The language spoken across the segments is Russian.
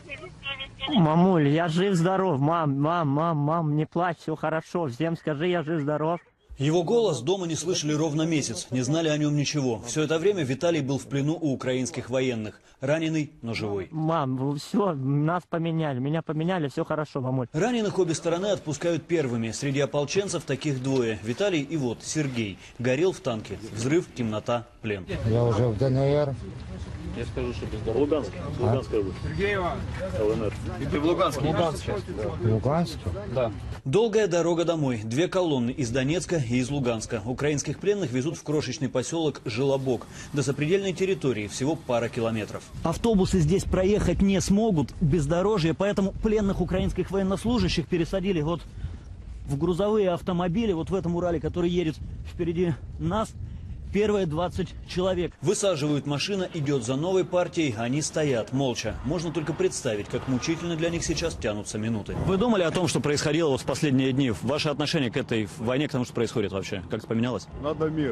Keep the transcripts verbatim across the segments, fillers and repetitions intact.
Мамуль, я жив-здоров. Мам, мам, мам, мам, не плачь, все хорошо. Всем скажи, я жив-здоров. Его голос дома не слышали ровно месяц, не знали о нем ничего. Все это время Виталий был в плену у украинских военных. Раненый, но живой. Мам, все, нас поменяли, меня поменяли, все хорошо, мамуль. Раненых обе стороны отпускают первыми. Среди ополченцев таких двое. Виталий и вот Сергей. Горел в танке. Взрыв, темнота, плен. Я уже в ДНР. Я скажу, что без дороги. Луганск. Луганская область. Сергеева. ЛНР. И ты в Луганске. Луганск. В Луганске? Да. Долгая дорога домой. Две колонны из Донецка и из Луганска. Украинских пленных везут в крошечный поселок Желобок. До сопредельной территории всего пара километров. Автобусы здесь проехать не смогут, бездорожье, поэтому пленных украинских военнослужащих пересадили вот в грузовые автомобили, вот в этом Урале, который едет впереди нас. Первые двадцать человек. Высаживают, машина идет за новой партией, они стоят молча. Можно только представить, как мучительно для них сейчас тянутся минуты. Вы думали о том, что происходило вот в последние дни? Ваше отношение к этой войне, к тому, что происходит вообще? Как поменялось? Надо мир.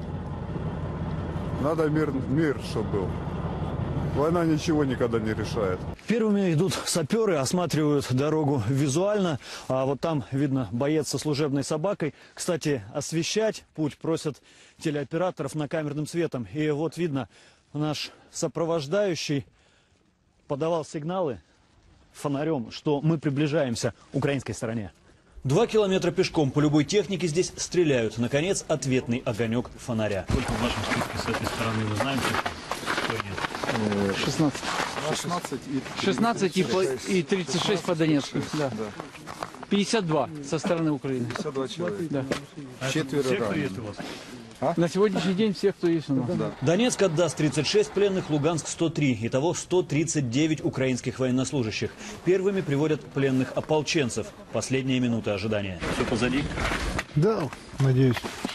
Надо мир, мир, чтобы был. Война ничего никогда не решает. Первыми идут саперы, осматривают дорогу визуально. А вот там видно боец со служебной собакой. Кстати, освещать путь просят телеоператоров накамерным светом. И вот видно, наш сопровождающий подавал сигналы фонарем, что мы приближаемся к украинской стороне. Два километра пешком. По любой технике здесь стреляют. Наконец, ответный огонек фонаря. Сколько в вашем списке с этой стороны вы знаете? шестнадцать. шестнадцать и, шестнадцать и, по, и тридцать шесть по Донецку. Да. пятьдесят два со стороны Украины. пятьдесят два человека. Да. Четверо Все, кто раненых. есть у вас? А? На сегодняшний день всех, кто есть у нас. Да. Донецк отдаст тридцать шесть пленных, Луганск сто три. Итого сто тридцать девять украинских военнослужащих. Первыми приводят пленных ополченцев. Последние минуты ожидания. Все позади? Да, надеюсь.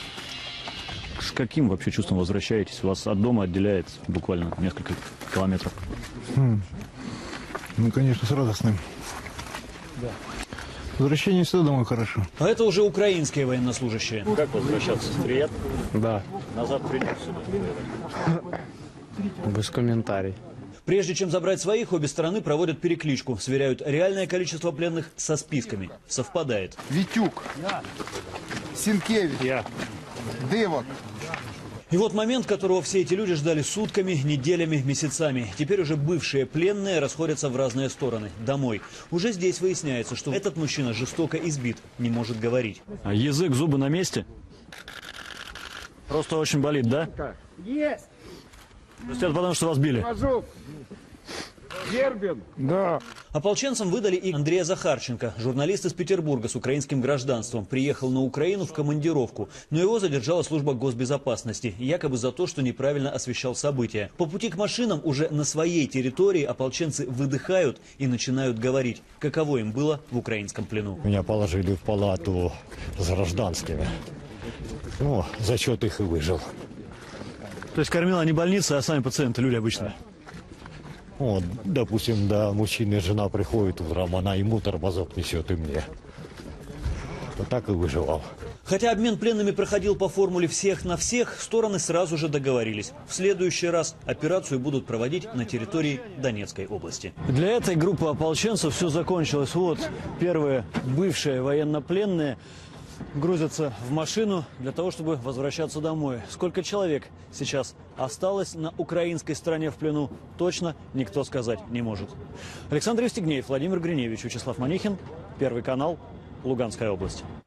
С каким вообще чувством возвращаетесь? Вас от дома отделяет буквально несколько километров. Хм. Ну, конечно, с радостным. Да. Возвращение всегда домой хорошо. А это уже украинские военнослужащие. Как возвращаться? Приятно? Да. Назад придется сюда. Без комментариев. Прежде чем забрать своих, обе стороны проводят перекличку. Сверяют реальное количество пленных со списками. Совпадает. Витюк, Синкевич, Я. Дывок. И вот момент, которого все эти люди ждали сутками, неделями, месяцами. Теперь уже бывшие пленные расходятся в разные стороны. Домой. Уже здесь выясняется, что этот мужчина жестоко избит, не может говорить. А язык, зубы на месте? Просто очень болит, да? Есть! То есть это потому, что вас били? Гербин. Да. Ополченцам выдали и Андрея Захарченко. Журналист из Петербурга с украинским гражданством. Приехал на Украину в командировку. Но его задержала служба госбезопасности. Якобы за то, что неправильно освещал события. По пути к машинам уже на своей территории ополченцы выдыхают и начинают говорить, каково им было в украинском плену. Меня положили в палату с гражданскими. Ну, за счет их и выжил. То есть кормила не больница, а сами пациенты, люди обычные? Вот, допустим, да, мужчина и жена приходит утром, она ему тормозок несет и мне. Вот так и выживал. Хотя обмен пленными проходил по формуле всех на всех, стороны сразу же договорились. В следующий раз операцию будут проводить на территории Донецкой области. Для этой группы ополченцев все закончилось. Вот первые бывшие военнопленные грузятся в машину для того, чтобы возвращаться домой. Сколько человек сейчас осталось на украинской стороне в плену, точно никто сказать не может. Александр Евстигнеев, Владимир Гриневич, Вячеслав Манихин, Первый канал, Луганская область.